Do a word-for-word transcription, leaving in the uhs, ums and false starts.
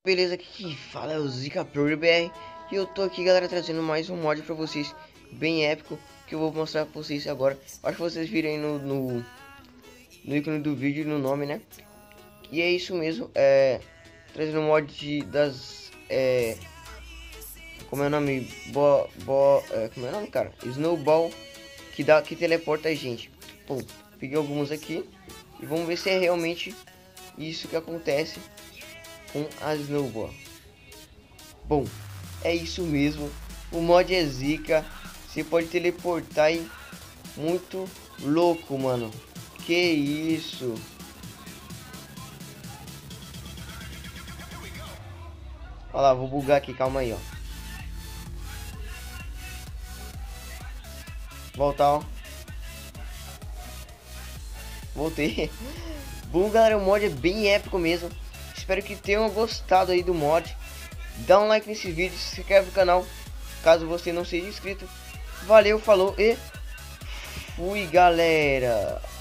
Beleza, aqui que fala é o Zica Pro B R e eu tô aqui, galera, trazendo mais um mod pra vocês, bem épico, que eu vou mostrar pra vocês agora. Acho que vocês viram aí no, no, no ícone do vídeo, no nome, né? E é isso mesmo, é... trazendo um mod de, das... É, como é o nome? Bo, bo, é, como é o nome, cara? Snowball, que, dá, que teleporta a gente. Bom, peguei alguns aqui e vamos ver se é realmente isso que acontece com a Snowball. Bom, é isso mesmo, o mod é zica, você pode teleportar aí, muito louco, mano, que isso. Olha lá, vou bugar aqui, calma aí, ó. Voltar, ó. Voltei. Bom, galera, o mod é bem épico mesmo. Espero que tenham gostado aí do mod. Dá um like nesse vídeo, se inscreve no canal caso você não seja inscrito. Valeu, falou e fui, galera.